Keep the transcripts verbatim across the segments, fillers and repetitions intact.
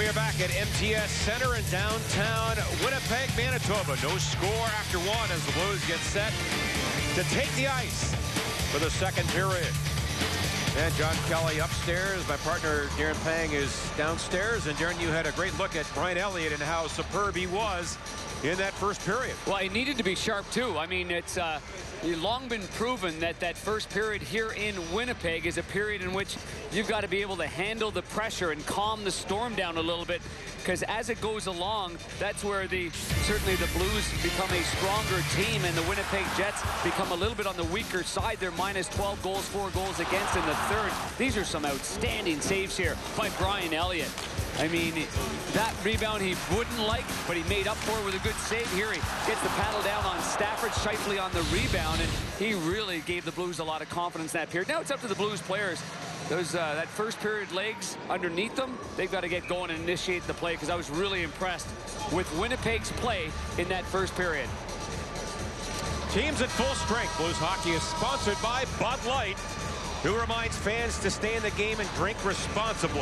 We are back at M T S Center in downtown Winnipeg, Manitoba. No score after one as the Blues get set to take the ice for the second period. And John Kelly upstairs. My partner Darren Panger is downstairs. And Darren, you had a great look at Brian Elliott and how superb he was in that first period. Well, he needed to be sharp too. I mean, it's uh, long been proven that that first period here in Winnipeg is a period in which you've got to be able to handle the pressure and calm the storm down a little bit, because as it goes along, that's where the certainly the Blues become a stronger team and the Winnipeg Jets become a little bit on the weaker side. They're minus twelve goals, four goals against in the third. These are some outstanding saves here by Brian Elliott. I mean, that rebound he wouldn't like, but he made up for it with a good save here. He gets the paddle down on Stafford, Shifley on the rebound, and he really gave the Blues a lot of confidence in that period. Now it's up to the Blues players. Those uh, that first period legs underneath them, they've got to get going and initiate the play, because I was really impressed with Winnipeg's play in that first period. Teams at full strength. Blues hockey is sponsored by Bud Light, who reminds fans to stay in the game and drink responsibly.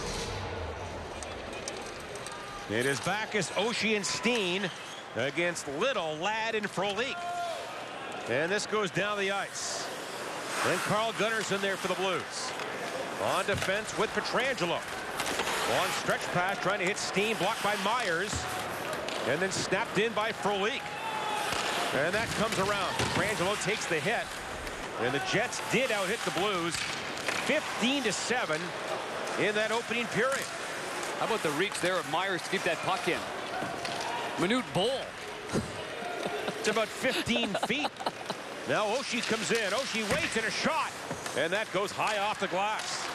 It is Backus, Oshie, and Steen against Little, Ladd, and Frolik. And this goes down the ice. Then Carl Gunnarsson there for the Blues. On defense with Pietrangelo. On stretch pass, trying to hit Steen, blocked by Myers. And then snapped in by Frolik. And that comes around. Pietrangelo takes the hit. And the Jets did out-hit the Blues fifteen to seven in that opening period. How about the reach there of Myers to keep that puck in? Minute Bowl. It's about fifteen feet. Now Oshie comes in. Oshie waits and a shot. And that goes high off the glass.